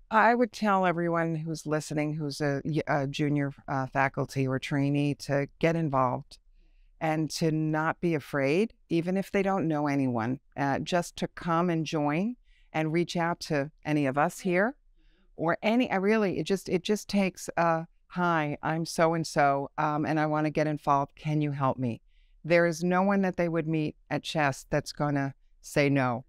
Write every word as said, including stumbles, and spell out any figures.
I would tell everyone who's listening, who's a, y- a junior uh, faculty or trainee, to get involved and to not be afraid, even if they don't know anyone, uh, just to come and join and reach out to any of us here or any. I really, it just it just takes a hi, I'm so and so, um, and I want to get involved. Can you help me? There is no one that they would meet at Chess that's gonna say no.